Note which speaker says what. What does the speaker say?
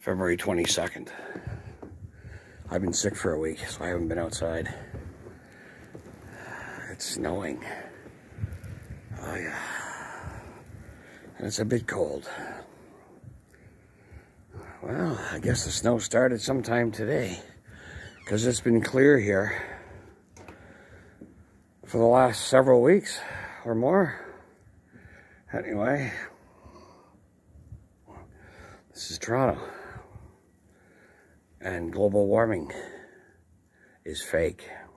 Speaker 1: February 22nd. I've been sick for a week, so I haven't been outside. It's snowing. Oh yeah. And it's a bit cold. Well, I guess the snow started sometime today, because it's been clear here for the last several weeks or more. Anyway, this is Toronto, and global warming is fake.